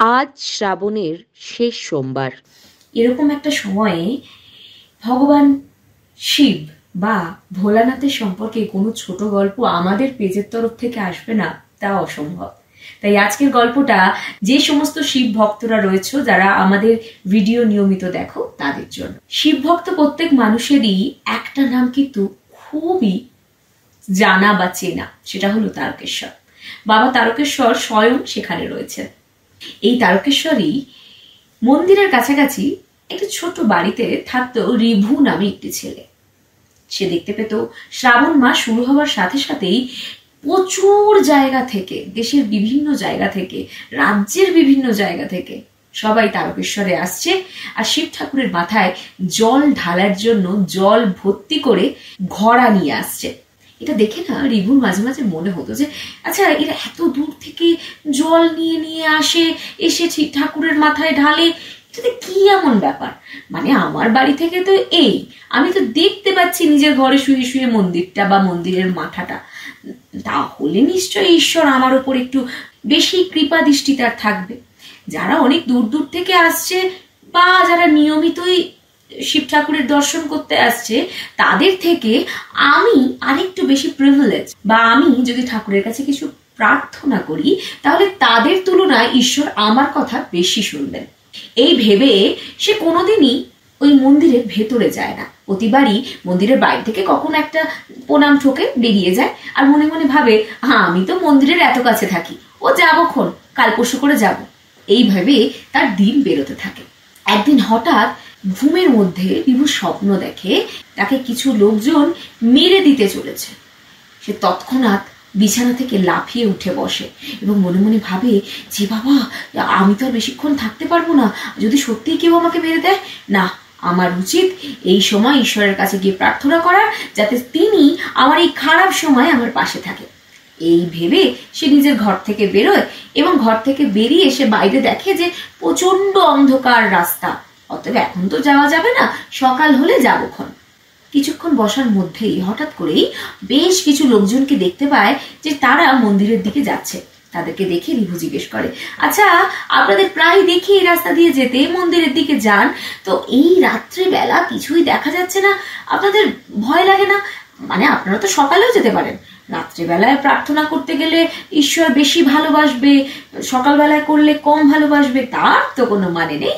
আজ শ্রাবণের শেষ সোমবার। এরকম একটা সময়ে ভগবান শিব বা ভোলানাথের সম্পর্কে কোনো ছোট গল্প আমাদের পেজের তরফ থেকে আসবে না, তা অসম্ভব। তাই আজকের গল্পটা যে সমস্ত শিব ভক্তরা রয়েছে, যারা আমাদের ভিডিও নিয়মিত দেখো, তাদের জন্য। শিব ভক্ত প্রত্যেক মানুষেরই একটা নাম কিন্তু খুবই জানা বা চেনা, সেটা হলো তারকেশ্বর। বাবা তারকেশ্বর স্বয়ং সেখানে রয়েছে। এই তারকেশ্বরই মন্দিরের কাছাকাছি একটা ছোট বাড়িতে থাকতো রিভু নামে একটি ছেলে। সে দেখতে পেত শ্রাবণ মাস শুরু হওয়ার সাথে সাথেই প্রচুর জায়গা থেকে, দেশের বিভিন্ন জায়গা থেকে, রাজ্যের বিভিন্ন জায়গা থেকে সবাই তারকেশ্বরে আসছে আর শিব ঠাকুরের মাথায় জল ঢালার জন্য জল ভর্তি করে ঘড়া নিয়ে আসছে। এটা দেখে না রিভুর মাঝে মাঝে মনে হতো যে আচ্ছা, এরা এত দূর থেকে জল নিয়ে নিয়ে আসে, এসে ঠাকুরের মাথায় ঢালে, এটাতে কি এমন ব্যাপার? মানে আমার বাড়ি থেকে তো আমি তো দেখতে পাচ্ছি নিজের ঘরে শুয়ে শুয়ে মন্দিরটা বা মন্দিরের মাথাটা, তাহলে নিশ্চয়ই ঈশ্বর আমার ওপর একটু বেশি কৃপা দৃষ্টি তার থাকবে। যারা অনেক দূর দূর থেকে আসছে বা যারা নিয়মিতই শিব ঠাকুরের দর্শন করতে আসছে, তাদের থেকে আমি আরেকটু বেশি প্রিভিলেজ, বা আমি যদি ঠাকুরের কাছে কিছু প্রার্থনা করি তাহলে তাদের তুলনায় ঈশ্বর আমার কথা বেশি শুনবেন। এই ভেবে সে কোনোদিনই ওই মন্দিরের ভেতরে যায় না। প্রতিবারই মন্দিরের বাইরে থেকে কখনো একটা প্রণাম ঠোকে বেরিয়ে যায় আর মনে মনে ভাবে, আমি তো মন্দিরের এত কাছে থাকি, ও যাবক্ষণ, কাল পরশু করে যাব। এইভাবে তার দিন বেরোতে থাকে। একদিন হঠাৎ ঘুমের মধ্যে রিভু স্বপ্ন দেখে তাকে কিছু লোকজন মেরে দিতে চলেছে। সে তৎক্ষণাৎ বিছানা থেকে লাফিয়ে উঠে বসে এবং মনে মনে ভাবে যে বাবা, আমি তো আর বেশিক্ষণ থাকতে পারবো না, যদি সত্যিই কেউ আমাকে মেরে দেয়, না, আমার উচিত এই সময় ঈশ্বরের কাছে গিয়ে প্রার্থনা করার, যাতে তিনি আমার এই খারাপ সময় আমার পাশে থাকে। এই ভেবে সে নিজের ঘর থেকে বেরোয় এবং ঘর থেকে বেরিয়ে সে বাইরে দেখে যে প্রচন্ড অন্ধকার রাস্তা। অতএব এখন তো যাওয়া যাবে না, সকাল হলে যাবক্ষণ। কিছুক্ষণ বসার মধ্যেই হঠাৎ করেই বেশ কিছু লোকজনকে দেখতে পায় যে তারা মন্দিরের দিকে যাচ্ছে। তাদেরকে দেখে রিভু জিজ্ঞেস করে, আচ্ছা, আপনাদের প্রায় দেখি এই রাস্তা দিয়ে যেতে, মন্দিরের দিকে যান, তো এই রাত্রিবেলা কিছুই দেখা যাচ্ছে না, আপনাদের ভয় লাগে না? মানে আপনারা তো সকালেও যেতে পারেন, রাত্রিবেলায় প্রার্থনা করতে গেলে ঈশ্বর বেশি ভালোবাসবে, সকালবেলায় করলে কম ভালোবাসবে, তার তো কোনো মানে নেই।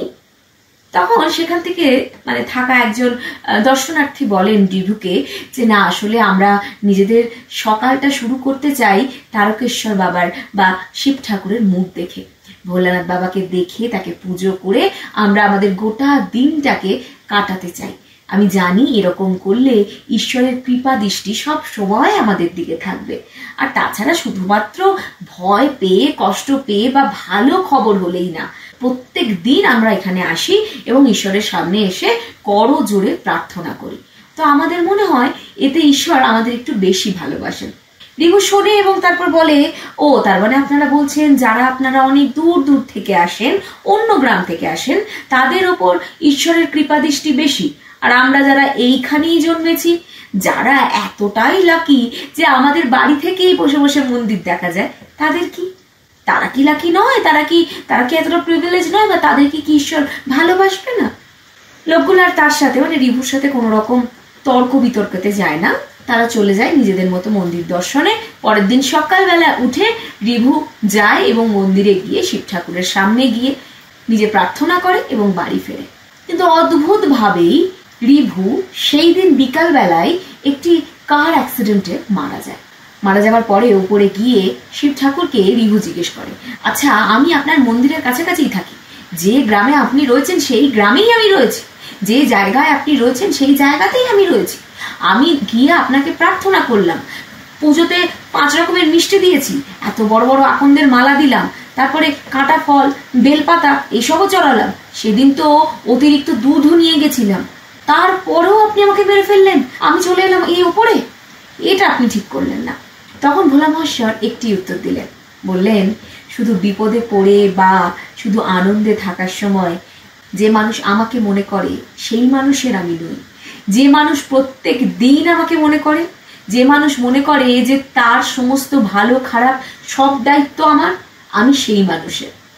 তখন সেখান থেকে থাকা একজন দর্শনার্থী বলেন রিভুকে যে না, আসলে আমরা নিজেদের সকালটা শুরু করতে চাই তারকেশ্বর বাবার বা শিব ঠাকুরের মুখ দেখে। ভোলানাথ বাবাকে দেখে তাকে পুজো করে আমরা আমাদের গোটা দিনটাকে কাটাতে চাই। আমি জানি এরকম করলে ঈশ্বরের কৃপা দৃষ্টি সব সময় আমাদের দিকে থাকবে। আর তাছাড়া শুধুমাত্র ভয় পেয়ে, কষ্ট পেয়ে বা ভালো খবর হলেই না, প্রত্যেক দিন আমরা এখানে আসি এবং ঈশ্বরের সামনে এসে করো জোরে প্রার্থনা করি। তো আমাদের মনে হয় এতে ঈশ্বর আমাদের একটু বেশি ভালোবাসেন। রিভু শোনে এবং তারপর বলে, ও তার মানে আপনারা বলছেন যারা আপনারা অনেক দূর দূর থেকে আসেন, অন্য গ্রাম থেকে আসেন, তাদের ওপর ঈশ্বরের কৃপা দৃষ্টি বেশি, আর আমরা যারা এইখানেই জন্মেছি, যারা এতটাই লাকি যে আমাদের বাড়ি থেকেই বসে বসে মন্দির দেখা যায়, তাদের কি? তারা কি লাকি নয়? তারা কি এতটা প্রিভিলেজ নয়? বা তাদেরকে কি ঈশ্বর ভালোবাসবে না? লোকগুলো আর তার সাথে রিভুর সাথে কোনো রকম তর্ক বিতর্কতে যায় না। তারা চলে যায় নিজেদের মতো মন্দির দর্শনে। পরের দিন সকালবেলা উঠে রিভু যায় এবং মন্দিরে গিয়ে শিব ঠাকুরের সামনে গিয়ে নিজে প্রার্থনা করে এবং বাড়ি ফেরে। কিন্তু অদ্ভুত ভাবেই রিভু সেই দিন বিকাল বেলায় একটি কার অ্যাক্সিডেন্টে মারা যায়। মারা যাওয়ার পরে উপরে গিয়ে শিব ঠাকুরকে রিভু জিজ্ঞেস করে, আচ্ছা, আমি আপনার মন্দিরের কাছাকাছিই থাকি, যে গ্রামে আপনি রয়েছেন সেই গ্রামেই আমি রয়েছি, যে জায়গায় আপনি রয়েছেন সেই জায়গাতেই আমি রয়েছি, আমি গিয়ে আপনাকে প্রার্থনা করলাম, পুজোতে 5 রকমের মিষ্টি দিয়েছি, এত বড় বড় আকন্দের মালা দিলাম, তারপরে কাঁটা ফল, বেলপাতা এসবও চড়ালাম, সেদিন তো অতিরিক্ত দুধও নিয়ে গেছিলাম, তারপরেও আপনি আমাকে মেরে ফেললেন, আমি চলে এলাম এই উপরে, এটা আপনি ঠিক করলেন না। তখন ভোলা মহেশ্বর একটি উত্তর দিলেন, বললেন, শুধু বিপদে পড়ে বা শুধু আনন্দে থাকার সময় যে মানুষ আমাকে মনে করে সেই মানুষের আমি নই। যে মানুষ প্রত্যেক দিন আমাকে মনে করে, যে মানুষ মনে করে যে তার সমস্ত ভালো খারাপ সব দায়িত্ব আমার, আমি সেই মানুষের।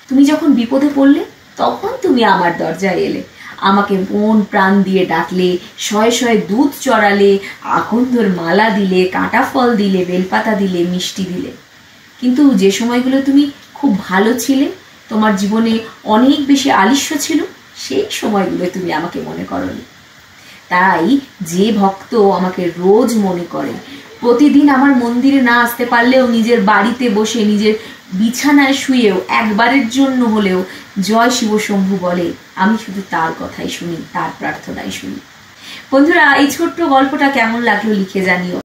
তুমি যখন বিপদে পড়লে তখন তুমি আমার দরজায় এলে, আমাকে মন প্রাণ দিয়ে ডাকলে, শয়ে শয়ে দুধ চড়ালে, আকন্দর মালা দিলে, কাঁটা ফল দিলে, বেলপাতা দিলে, মিষ্টি দিলে। কিন্তু যে সময়গুলো তুমি খুব ভালো ছিলে, তোমার জীবনে অনেক বেশি আলিস্য ছিল, সেই সময়গুলো তুমি আমাকে মনে করনি। তাই যে ভক্ত আমাকে রোজ মনে করে, প্রতিদিন আমার মন্দিরে না আসতে পারলেও নিজের বাড়িতে বসে নিজের বিছানায় শুয়েও একবারের জন্য হলেও জয় শিব শম্ভু বলে, আমি শুধু তার কথাই শুনি, তার প্রার্থনাই শুনি। বন্ধুরা, এই ছোট্ট গল্পটা কেমন লাগলো লিখে জানিও।